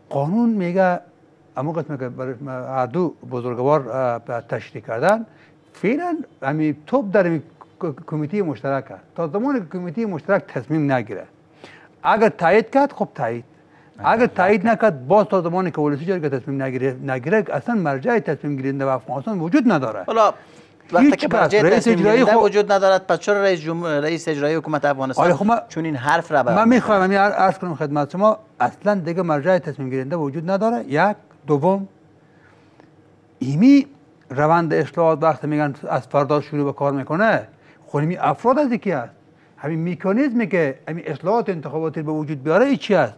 قانون میگه اما قسمت که هر دو بزرگوار تشریح کردن فعلا همین توپ در این کمیته مشترک است. تا زمانی که کمیته مشترک تصمیم نگیره، اگر تایید کرد خب تایید، اگر تایید نکرد باز تا زمانی که ولسی جرگه تصمیم نگیره اصلا مرجع تصمیم گیرنده و افغانستان وجود نداره. حالا وقتی که مرجع تصمیم گیرنده وجود ندارد، پس چرا رئیس اجرایی حکومت افغانستان چون این حرف را من میخوایم همین عرض کنم خدمت شما، اصلا دیگه مرجع تصمیم گیرنده وجود نداره. یک، دوم، ایمی روند اصلاحات وقتی میگن از فردا شروع به کار میکنه، خود این افراد از یکی است. همین مکانیزمی که همین اصلاحات انتخاباتی به وجود بیاره ای چی است؟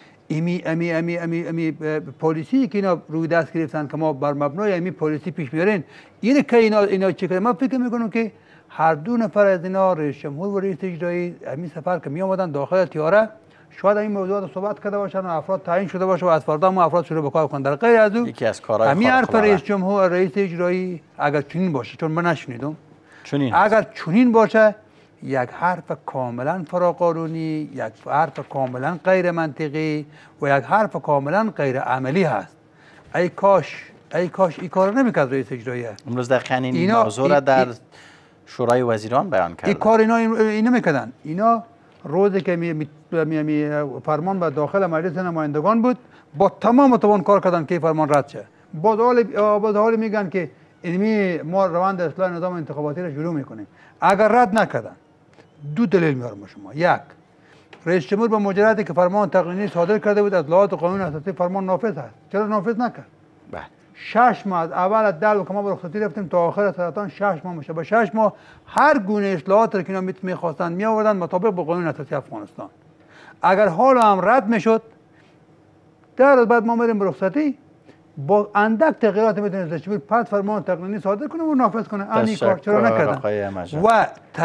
امی پالیسی که اینا روی دست گرفتن که ما بر مبنای امی پالیسی پیش میارین، اینه که اینا چه کنه. من فکر میکنم که هر دو نفر از اینا، رئیس جمهور و رئیس اجرایی، همین سفر که می آمدن داخل تیاره، شاید این موضوعات صحبت کرده باشن و افراد تعیین شده باشه و از فردا ما افراد شروع به کار کنن. در غیر از اون یکی از کارهای همین حرف رئیس جمهور و رئیس اجرایی اگر چنین باشه، چون من نشنیدم، اگر چنین باشه، یک حرف کاملا فراقانونی، یک حرف کاملا غیر منطقی و یک حرف کاملا غیر عملی هست. ای کاش این کار نمیکرد رئیس اجرایی. امروز دقیقاً این موضوع را در شورای وزیران بیان کرد. این کار اینا میکردن. اینا روزی که فرمان به داخل مجلس نمایندگان بود، با تمام توان کار کردن که فرمان رد شه. باز حال میگن که ما روند اصلاح نظام انتخاباتی را شروع میکنیم. اگر رد نکردن، دو دلیل میارم شما. یک، رئیس جمهور با مجردی که فرمان تقنینی صادر کرده بود از لحاظ قانون اساسی فرمان نافذ است. چرا نافذ نکرد؟ بله. 6 ماه از اول دل که ما به رخصتی رفتیم تا آخر سرطان 6 ماه میشه. با 6 ماه هر گونه اصلاحات را که اینا میخواستن می آوردن مطابق با قانون اساسی افغانستان. اگر حال هم رد میشد، در روز بعد ما میریم به رخصتی، با اندک تغییرات میتونه رئیس جمهور پس فرمان تقنینی صادر کنه و نافذ کنه. این کار چرا نکردن؟ و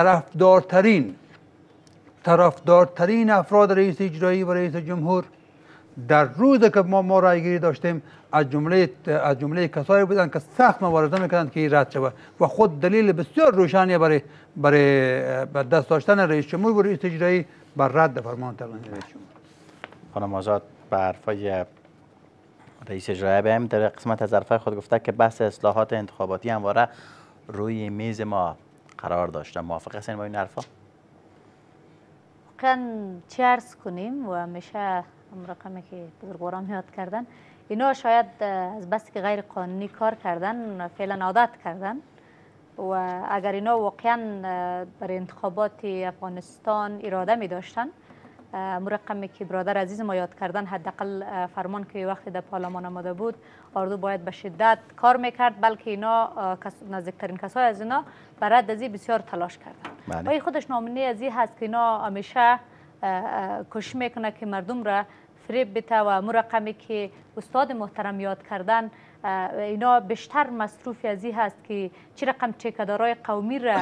طرفدارترین افراد رئیس اجرایی و رئیس جمهور در روزی که ما رایگیری داشتیم از جمله کسایی بودن که سخت مبارزه میکردند که این رد شود و خود دلیل بسیار روشنی برای دست داشتن رئیس جمهور و رئیس اجرایی بر رد فرمان تقنینی رئیس جمهور. خانم آزاد به حرفای رئیس اجرایی بهم در قسمت از حرفای خود گفته که بحث اصلاحات انتخاباتی همواره روی میز ما قرار داشته. موافق هستین با این حرفا؟ واقعا چی عرض کنیم و همیشه رقمی که بزرگواران یاد کردن، اینا شاید از بس که غیر قانونی کار کردن فعلا عادت کردن و اگر اینا واقعا برای انتخابات افغانستان اراده می داشتن، مرقمی که برادر عزیز ما یاد کردن، حداقل فرمان که وقتی در پارلمان آمده بود آردو باید به شدت کار میکرد، بلکه اینا نزدیکترین کسای از اینا برای رد از بسیار تلاش کردن. و این خودش نامونه از این هست که اینا همیشه کوشش میکنه که مردم را فریب بده و مرقمی که استاد محترم یاد کردن، اینا بیشتر مصروف از این هست که چه رقم ټیکه‌دارای قومی را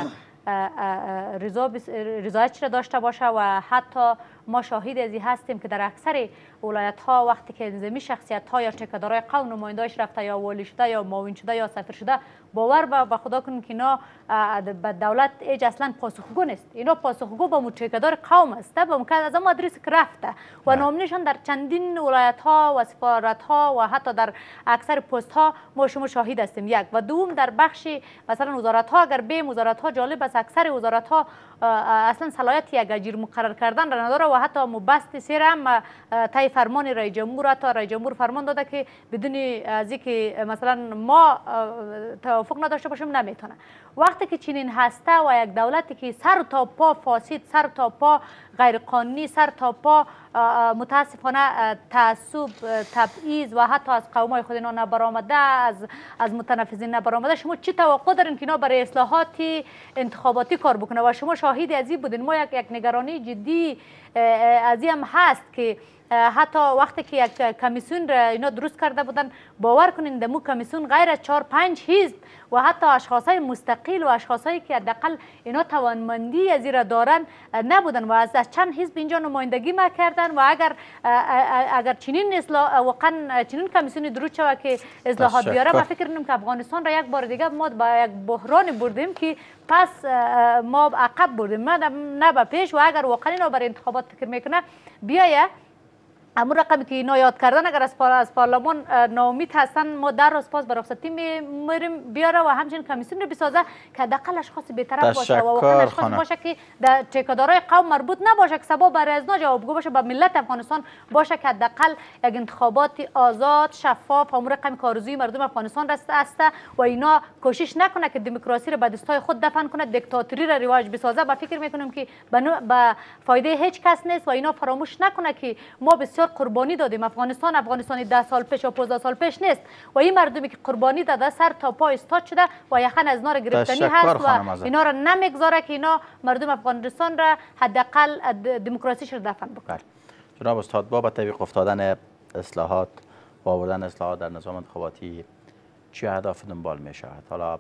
رضایت را داشته باشه و حتی ما شاهد از این هستیم که در اکثر ولایت ها وقتی که نظامی شخصیت ها یا ټیکه‌دارای قوم نماینده‌اش رفته یا والی شده یا معاون شده یا سفیر شده، باور به خدا کنید که اینا به دولت ایج اصلا پاسخگو نیست. اینا پاسخگو با ټیکه‌دار قوم است، به مکان از اون آدرس که رفته و نامنشان در چندین ولایت ها و سفارت ها و حتی در اکثر پست ها ما شما شاهد هستیم. یک و دوم در بخش مثلا وزارت ها، اگر به وزارت ها جالب است اکثر وزارت ها اصلا صلاحیت یک اجیر مقرر کردن را نداره و حتی مبست سیر هم تای فرمان رئیس جمهور، تا رئیس جمهور فرمان داده که بدون از اینکه مثلا ما توافق نداشته باشیم نمیتونه. وقتی که چنین هسته و یک دولتی که سر تا پا فاسد، سر تا پا غیر قانونی، سر تا پا متاسفانه تعصب، تبعیض و حتی از قومای خود اینا نبرآمده، از متنفذین نبرآمده، شما چی توقع دارین که اینا برای اصلاحات انتخاباتی کار بکنه؟ و شما شاهد از این بودین. ما یک نگرانی جدی از این هم هست که حتی وقتی که یک کمیسیون را اینا درست کرده بودن، باور کنین دمو کمیسیون غیر از 4-5 حزب و حتی اشخاصای مستقل و اشخاصایی که حداقل اینا توانمندی از این را دارن نبودن و از چند حزب اینجا نمایندگی ما کردن. و اگر چنین واقعا چنین کمیسیونی درست شود که اصلاحات بیاره، ما فکر کنم که افغانستان را یک بار دیگه ما با یک بحران بردیم که پس ما عقب بردیم، نه به پیش. و اگر واقعا اینا برای انتخابات فکر میکنه، بیایه همون رقمی که اینا یاد کردن اگر از پارلمان ناامید هستن ما در روز پاس به رخصتی میریم بیاره و همچنین کمیسیون رو بسازه که حداقل اشخاص بی‌طرف باشه و واقعا اشخاص باشه که در ټیکه‌دارای قوم مربوط نباشه که سبا برای از جوابگو باشه به ملت افغانستان باشه که حداقل یک انتخابات آزاد شفاف همون رقمی که آرزوی مردم افغانستان است و اینا کوشش نکنه که دموکراسی رو به دستای خود دفن کنه دیکتاتوری رو رواج بسازه. با فکر میکنم که به فایده هیچ کس نیست و اینا فراموش نکنه که ما بسیار قربانی دادیم. افغانستان 10 سال پیش و 15 سال پیش نیست و این مردمی که قربانی داده سر تا پا استاد شده و یخن از نار گرفتنی هست و اینا را نمیگذاره که اینا مردم افغانستان را حداقل دموکراسیش رو دفن بکنه. جناب استاد بابت توفیق افتادن اصلاحات و آوردن اصلاحات در نظام انتخاباتی چه اهداف دنبال می شود؟ حالا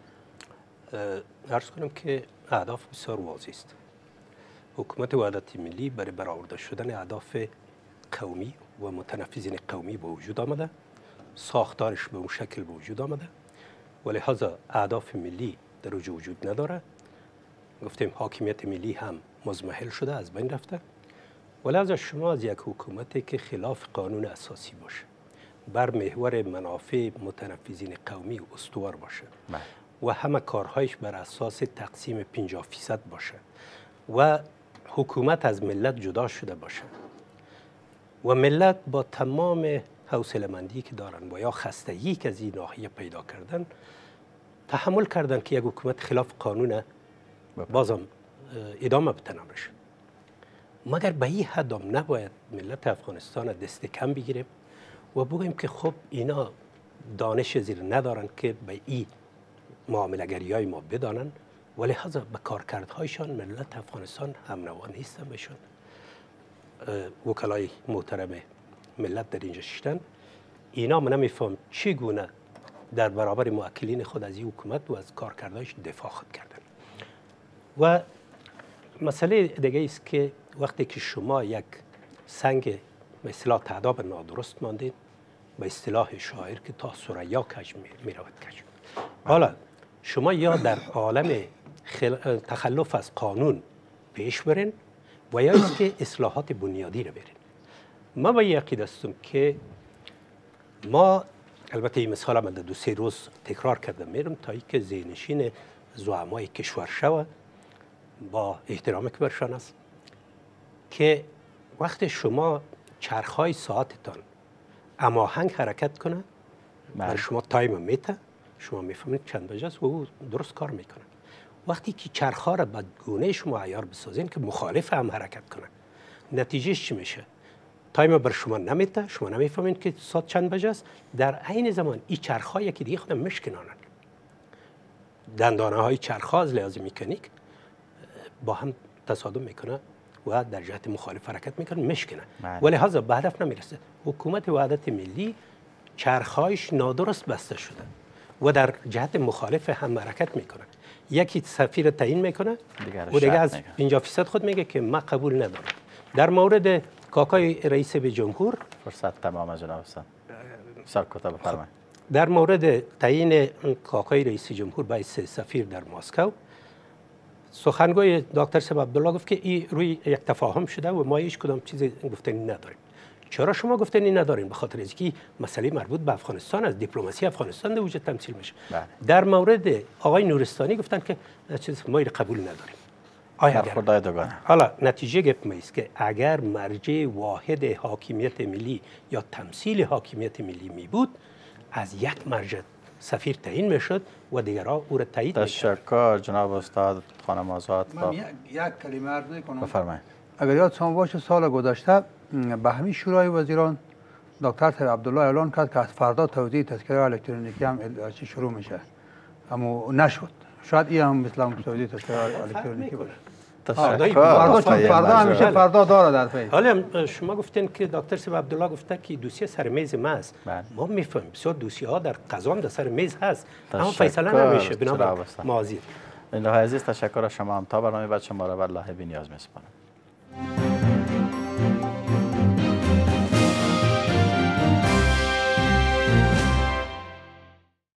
عرض کنم که اهداف بسیار واضح است. حکومت وحدت ملی برای برآورده شدن اهداف قومی و متنفذین قومی به وجود آمده، ساختارش به اون شکل به وجود آمده و لحاظا اهداف ملی در اوج وجود نداره. گفتیم حاکمیت ملی هم مزمحل شده، از بین رفته و لحاظا شما از یک حکومتی که خلاف قانون اساسی باشه، بر محور منافع متنفذین قومی استوار باشه و همه کارهایش بر اساس تقسیم 50% باشه و حکومت از ملت جدا شده باشه و ملت با تمام حوصله‌مندی که دارن و یا خستگی که از این ناحیه پیدا کردن تحمل کردن که یک حکومت خلاف قانون بازم ادامه بتنامش، مگر به این حد هم نباید ملت افغانستان دست کم بگیریم و بگوییم که خب اینا دانش زیر ندارن که به این معامله‌گری های ما بدانن و لحاظا به کارکردهایشان ملت افغانستان هم نوا نیستن بشن. وکلای محترم ملت در اینجا شدن، اینا من نمیفهم چگونه در برابر موکلین خود از این حکومت و از کارکردهایش دفاع خود کردن. و مسئله دیگه است که وقتی که شما یک سنگ به اصطلاح تعداب نادرست ماندید، به اصطلاح شاعر که تا ثریا کج میرود کج، حالا شما یا در عالم تخلف از قانون پیش برین و یا اینکه اصلاحات بنیادی رو برین. ما به یقین هستم که ما البته این مثال من در 2-3 روز تکرار کردم میرم تا اینکه ذهنشین زعمای کشور شوه با احترامی که برشان است که وقت شما چرخهای ساعتتان هماهنگ حرکت کنه برای شما تایم میته، شما میفهمید چند بجه است و او درست کار میکنه. وقتی که چرخها را به گونه شما عیار بسازین که مخالف هم حرکت کنه، نتیجهش چی میشه؟ تایم بر شما نمیته، شما نمیفهمید که ساعت چند بجه است. در عین زمان این چرخها یکی دیگه خودم میشکنانند. دندانه های چرخها از لحاظ مکانیک با هم تصادم میکنه و در جهت مخالف حرکت میکنه، میشکنه ولی لحاظا به هدف نمیرسه. حکومت وحدت ملی چرخهایش نادرست بسته شده و در جهت مخالف هم حرکت میکنه. یکی سفیر تعیین میکنه و دیگه از 50% خود میگه که من قبول ندارم. در مورد کاکای رئیس جمهور فرصت تمام جناب استاد سر کتاب بفرمایید. در مورد تعیین کاکای رئیس جمهور به حیث سفیر در مسکو، سخنگوی دکتر صاحب عبدالله گفت که این روی یک تفاهم شده و ما هیچ کدام چیز گفتنی نداریم. چرا شما گفتنی ندارین؟ به خاطر اینکه مسئله مربوط به افغانستان از دیپلماسی افغانستان در وجود تمثیل میشه. در مورد آقای نورستانی گفتن که چیز ما قبول نداریم. حالا نتیجه گپ است که اگر مرجع واحد حاکمیت ملی یا تمثیل حاکمیت ملی می بود، از یک مرجع سفیر تعیین میشد و دیگرها او را تایید میکرد. تشکر جناب استاد خانم آزاد. من یک کلمه عرض میکنم. بفرمایید. اگر یادتان باشه سال گذشته به همین شورای وزیران دکتر صاحب عبدالله اعلان کرد که از فردا توزیع تذکره الکترونیکی هم شروع میشه، اما نشد. شاید این هم مثل هم توزیع تذکره الکترونیکی باشه. فردا همیشه فردا داره در پی. حالا شما گفتین که دکتر صاحب عبدالله گفته که دوسیه سر میز ما است. ما میفهمیم بسیار دوسیه ها در قضام در سر میز هست، اما فیصله نمیشه بنابر معاذیر. این عزیز تشکر از شما هم. تا برنامه بعد شما را والله بی‌نیاز میسپارم.